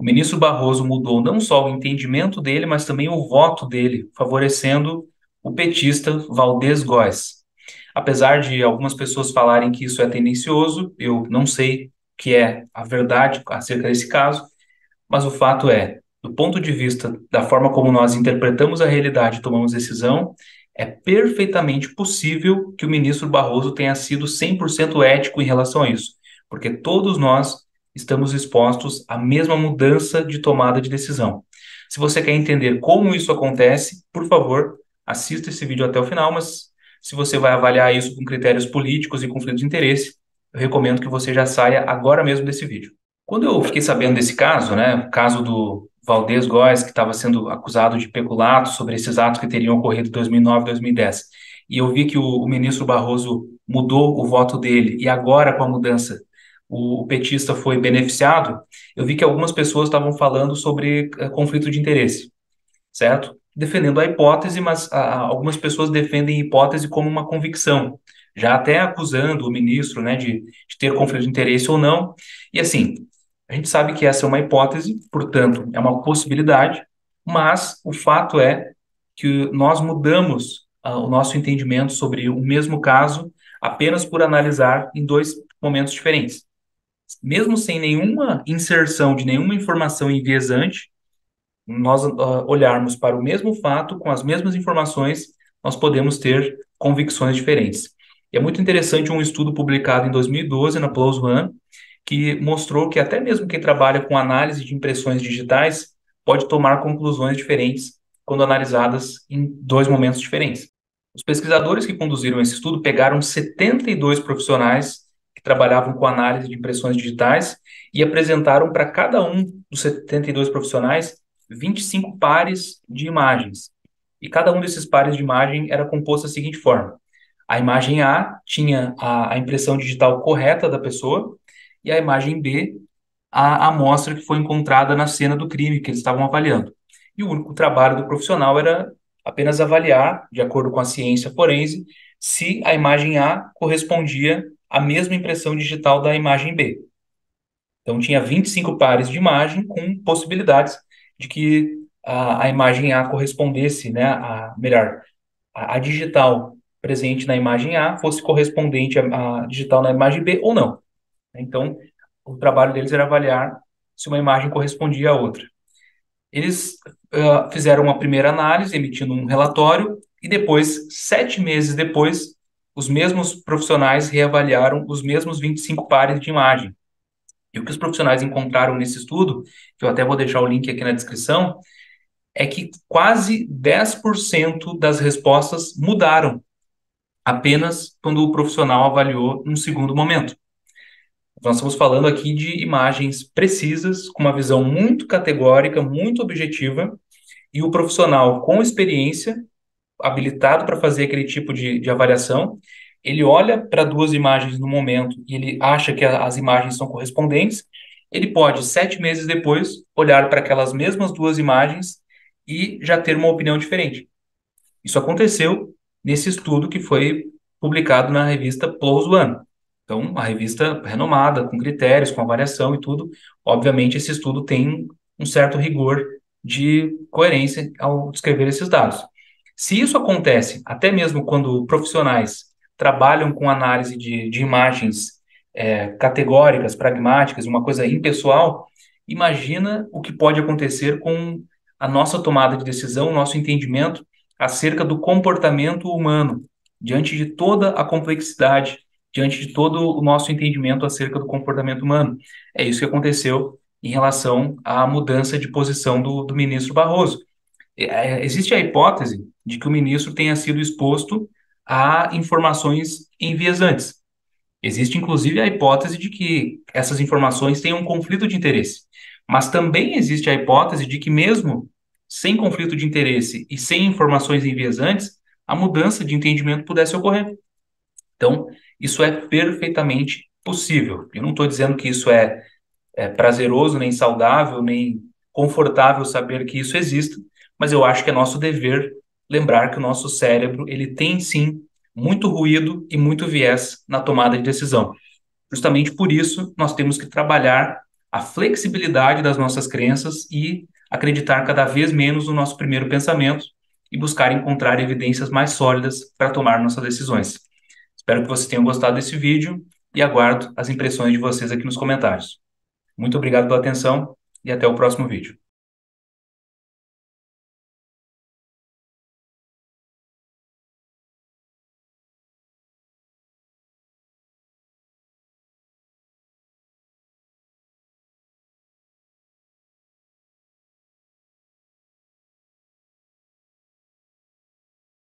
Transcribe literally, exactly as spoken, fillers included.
O ministro Barroso mudou não só o entendimento dele, mas também o voto dele, favorecendo o petista Valdez Góes. Apesar de algumas pessoas falarem que isso é tendencioso, eu não sei o que é a verdade acerca desse caso, mas o fato é, do ponto de vista da forma como nós interpretamos a realidade e tomamos decisão, é perfeitamente possível que o ministro Barroso tenha sido cem por cento ético em relação a isso, porque todos nós estamos expostos à mesma mudança de tomada de decisão. Se você quer entender como isso acontece, por favor, assista esse vídeo até o final, mas se você vai avaliar isso com critérios políticos e conflitos de interesse, eu recomendo que você já saia agora mesmo desse vídeo. Quando eu fiquei sabendo desse caso, né, o caso do Valdez Góes, que estava sendo acusado de peculato sobre esses atos que teriam ocorrido em dois mil e nove, dois mil e dez, e eu vi que o, o ministro Barroso mudou o voto dele, e agora, com a mudança, o, o petista foi beneficiado, eu vi que algumas pessoas estavam falando sobre uh, conflito de interesse, certo? Defendendo a hipótese, mas ah, algumas pessoas defendem a hipótese como uma convicção, já até acusando o ministro, né, de, de ter conflito de interesse ou não. E assim, a gente sabe que essa é uma hipótese, portanto, é uma possibilidade, mas o fato é que nós mudamos ah, o nosso entendimento sobre o mesmo caso apenas por analisar em dois momentos diferentes. Mesmo sem nenhuma inserção de nenhuma informação enviesante, nós uh, olharmos para o mesmo fato, com as mesmas informações, nós podemos ter convicções diferentes. E é muito interessante um estudo publicado em dois mil e doze na PLOS ONE, que mostrou que até mesmo quem trabalha com análise de impressões digitais pode tomar conclusões diferentes quando analisadas em dois momentos diferentes. Os pesquisadores que conduziram esse estudo pegaram setenta e dois profissionais que trabalhavam com análise de impressões digitais e apresentaram para cada um dos setenta e dois profissionais vinte e cinco pares de imagens. E cada um desses pares de imagem era composto da seguinte forma: a imagem A tinha a, a impressão digital correta da pessoa, e a imagem B, a amostra que foi encontrada na cena do crime que eles estavam avaliando. E o único trabalho do profissional era apenas avaliar, de acordo com a ciência forense, se a imagem A correspondia à mesma impressão digital da imagem B. Então, tinha vinte e cinco pares de imagem com possibilidades de que a, a imagem A correspondesse, né, a, melhor, a, a digital presente na imagem A fosse correspondente à, à digital na imagem B ou não. Então, o trabalho deles era avaliar se uma imagem correspondia à outra. Eles uh, fizeram uma primeira análise, emitindo um relatório, e depois, sete meses depois, os mesmos profissionais reavaliaram os mesmos vinte e cinco pares de imagem. E o que os profissionais encontraram nesse estudo, que eu até vou deixar o link aqui na descrição, é que quase dez por cento das respostas mudaram apenas quando o profissional avaliou num segundo momento. Nós estamos falando aqui de imagens precisas, com uma visão muito categórica, muito objetiva, e o profissional com experiência, habilitado para fazer aquele tipo de, de avaliação, ele olha para duas imagens no momento e ele acha que a, as imagens são correspondentes, ele pode, sete meses depois, olhar para aquelas mesmas duas imagens e já ter uma opinião diferente. Isso aconteceu nesse estudo que foi publicado na revista PLOS ONE. Então, uma revista renomada, com critérios, com avaliação e tudo. Obviamente, esse estudo tem um certo rigor de coerência ao descrever esses dados. Se isso acontece, até mesmo quando profissionais trabalham com análise de, de imagens é, categóricas, pragmáticas, uma coisa impessoal, imagina o que pode acontecer com a nossa tomada de decisão, o nosso entendimento acerca do comportamento humano, diante de toda a complexidade, diante de todo o nosso entendimento acerca do comportamento humano. É isso que aconteceu em relação à mudança de posição do, do ministro Barroso. É, existe a hipótese de que o ministro tenha sido exposto a informações enviesantes. Existe, inclusive, a hipótese de que essas informações tenham um conflito de interesse. Mas também existe a hipótese de que, mesmo sem conflito de interesse e sem informações enviesantes, a mudança de entendimento pudesse ocorrer. Então, isso é perfeitamente possível. Eu não estou dizendo que isso é, é prazeroso, nem saudável, nem confortável saber que isso existe, mas eu acho que é nosso dever lembrar que o nosso cérebro, ele tem sim muito ruído e muito viés na tomada de decisão. Justamente por isso, nós temos que trabalhar a flexibilidade das nossas crenças e acreditar cada vez menos no nosso primeiro pensamento e buscar encontrar evidências mais sólidas para tomar nossas decisões. Espero que vocês tenham gostado desse vídeo e aguardo as impressões de vocês aqui nos comentários. Muito obrigado pela atenção e até o próximo vídeo.